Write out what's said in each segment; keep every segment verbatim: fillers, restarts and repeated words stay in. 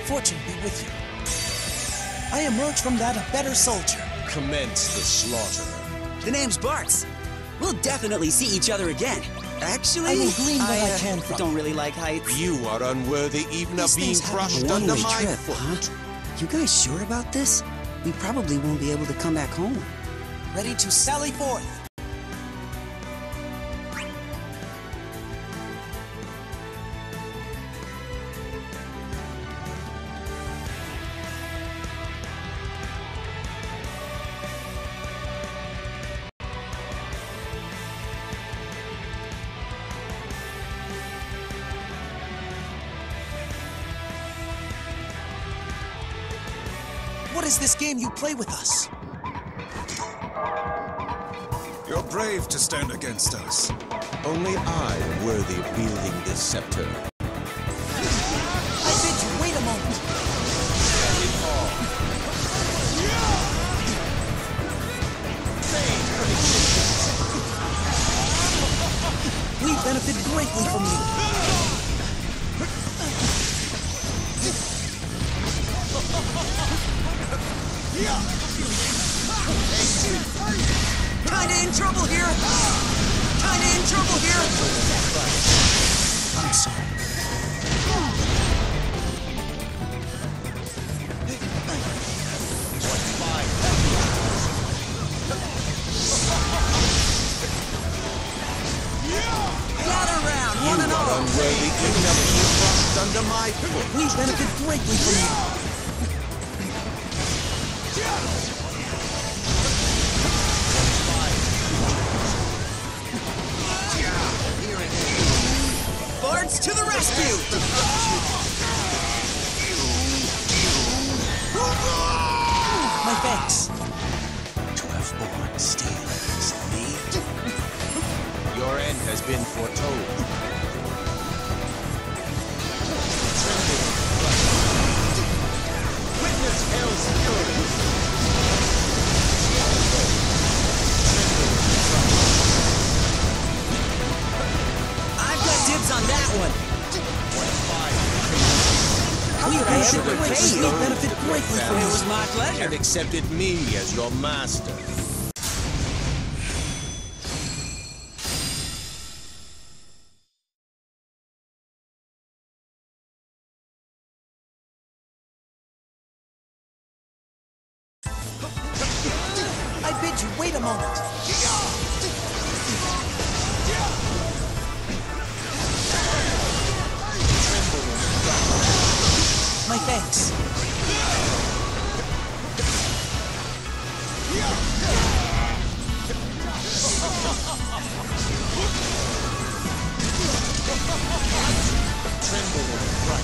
fortune be with you. I emerge from that a better soldier. Commence the slaughter. The name's Bartz. We'll definitely see each other again. Actually, I will glean what I, I uh, can from. don't really like heights. You are unworthy even These of being things have a crushed one-way under my trip, foot. huh? You guys sure about this? We probably won't be able to come back home. Ready to sally forth. What is this game you play with us? You're brave to stand against us. Only I am worthy of wielding this scepter. I bid you wait a moment. We benefit greatly from you. Kinda in trouble here! Kinda in trouble here! I'm sorry. Gather round, one and You are all! unworthy even of being crushed under my foot. We benefit greatly from you. Bartz to the rescue! My thanks. To have born steel against me. Your end has been foretold. Witness hell's fury. I've got dibs on that one! How could I ever repay you? We benefit greatly from It you. was my pleasure. And accepted me as your master. I bid you wait a moment. My thanks. Tremble in fright.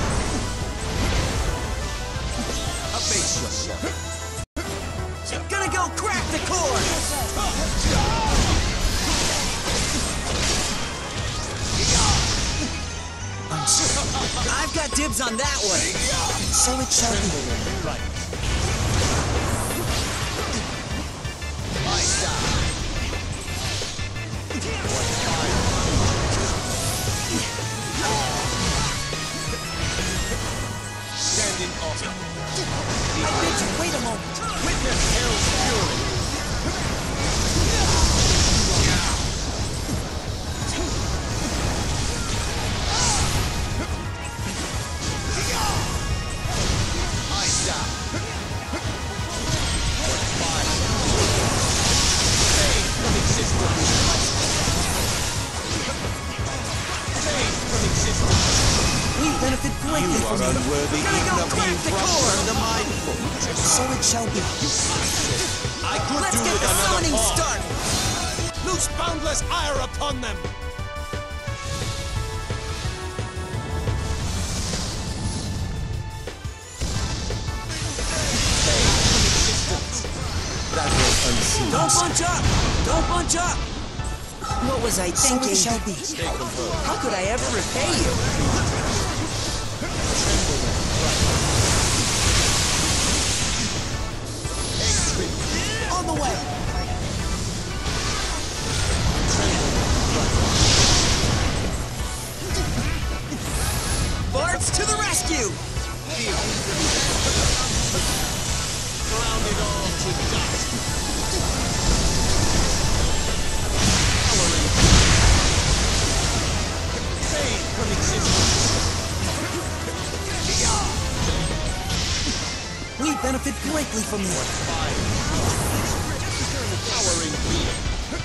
Abase yourself. Gonna go crack the core! I'm sorry. I've got dibs on that one! So it shall be. Standing off. I bid you wait a moment. Witness hell's fury. Eyes down. Fire. Fade from existence. Fade from existence. We benefit greatly You from are you. unworthy Gonna even go of being crack the crushed core. under my foot. So it shall be. I could Let's do get with the another summoning paw. started! Loose boundless ire upon them! That will unseen. Don't bunch up! Don't bunch up! What was I So thinking? it shall be. Stay composed. How could I ever repay you? On the way. Bartz to the rescue! Feel benefit greatly from you. Powering beam.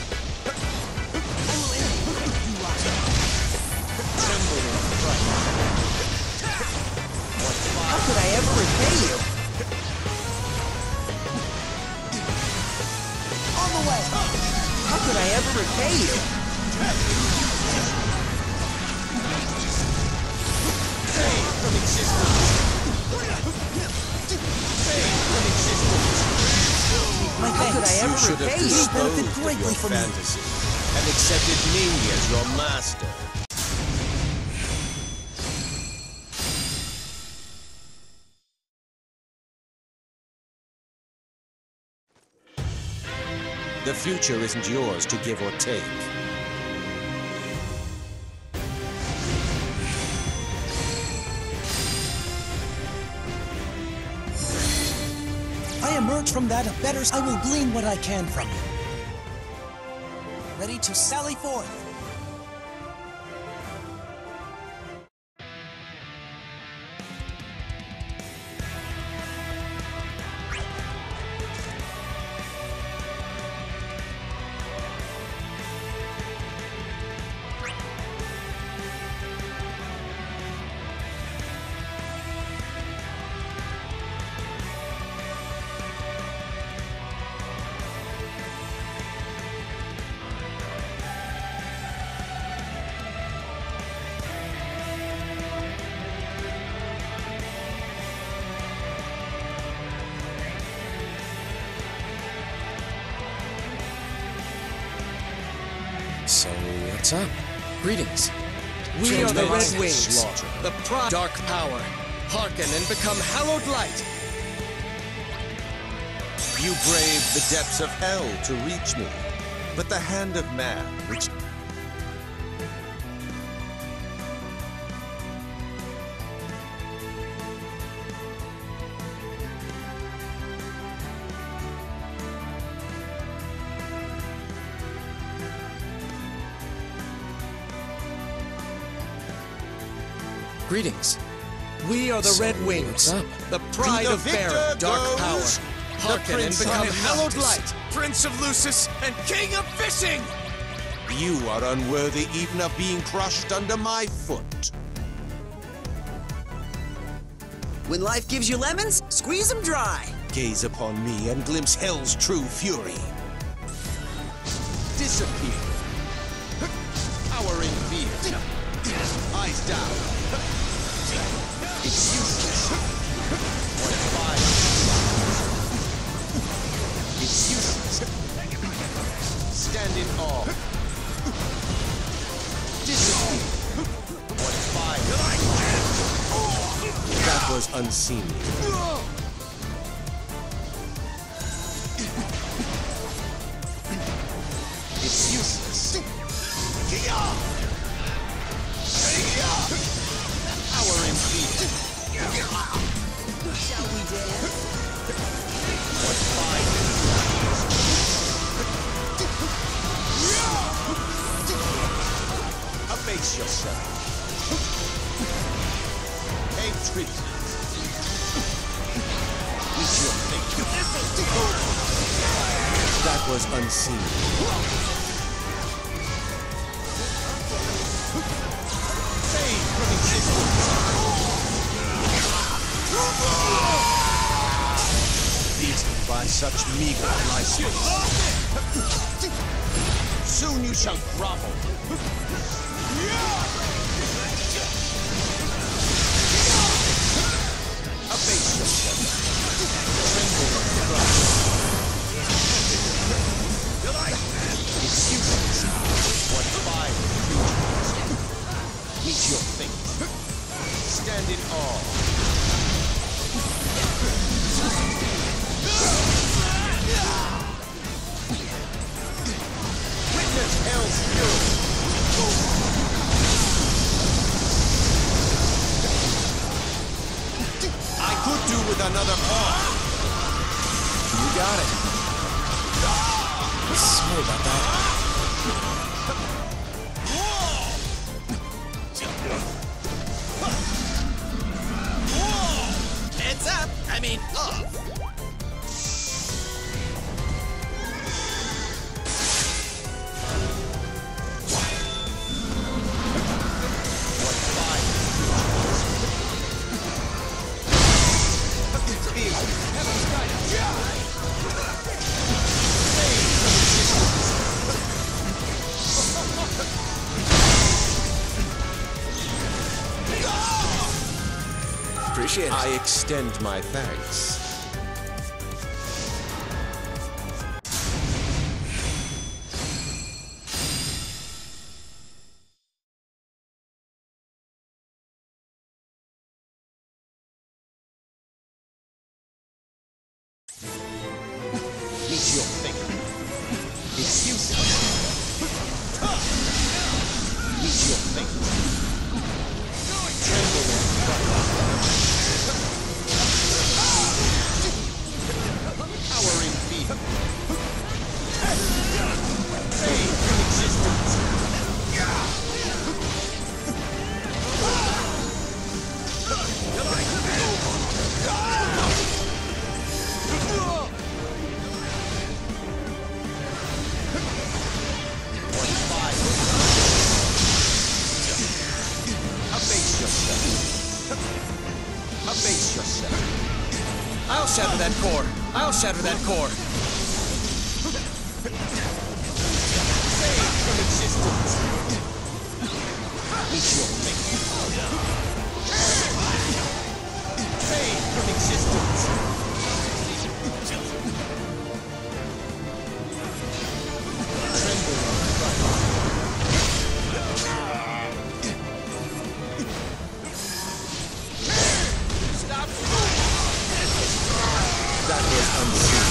Tremble in fright. How could I ever repay you? On the way! How could I ever repay you? Fade from existence. Fade from existence. My How could I thanks. ever You should have repay you? disposed benefit of greatly your from you. fantasy and accepted me as your master. The future isn't yours to give or take. I emerge from that a better... I will glean what I can from you. Ready to sally forth. So, what's up? Greetings. We are the Tremendous Red Wings, slaughter. the pro- Dark power. Hearken and become hallowed light. You braved the depths of hell to reach me, but the hand of man, which Greetings. We are the So, Red Wings, what's up? the pride To the of Fair, victor dark goes power. the Hearken and Prince become of hallowed Noctis, light. Prince of Lucis and King of Fishing! You are unworthy even of being crushed under my foot. When life gives you lemons, squeeze them dry. Gaze upon me and glimpse hell's true fury. Disappear. Powering fear. Eyes down. It's useless. One fire. It's useless. Stand in awe. Disappear. One fire. That was unseemly. It's useless. Power in fear. Shall we dance? What fire? Abase yourself. Pay tribute. Eat your fate. That was unseemly. Fade from existence. Beaten by such meager license. Soon you shall grovel. Abase yourself. Tremble and crush. It's useless. What fire fusions. Meet your fate. Stand in awe. Witness hell's fury. I could do with another paw. You got it. Sorry about that. Heads up! I mean, off! Appreciate it. I extend my thanks. Meet your fate. Excuses. Meet your fate. Tremble and towering fear. Fade from existence. Abase yourself. Abase yourself. I'll shatter that core. I'll shatter that core. Fade from existence. Meet your fate. Fade from existence. Tremble and crush. Stop! That was unseen.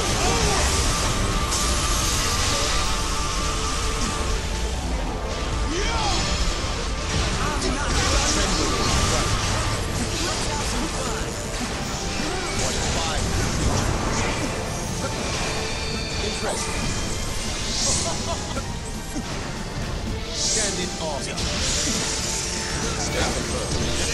Impressive. Stand in awe. Stand firm.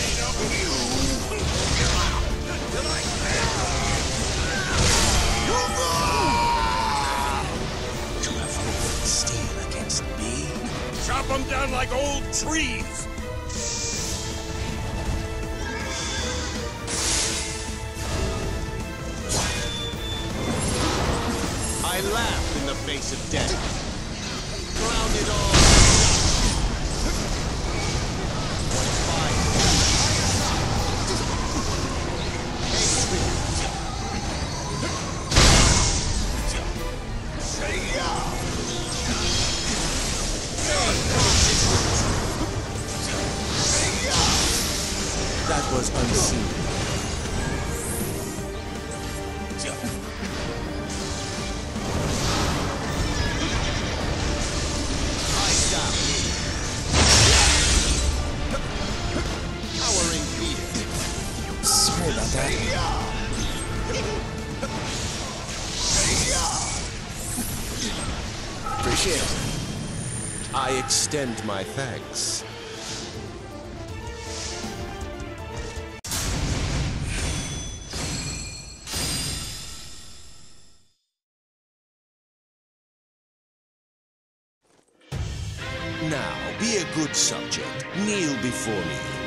You have hope and steel against me. Chop them down like old trees! I laugh in the face of death. Ground it all. One fire. Hatred. That was unseen. Towering fear. Sorry about that. Appreciate it. I extend my thanks. Now, be a good subject. Kneel before me.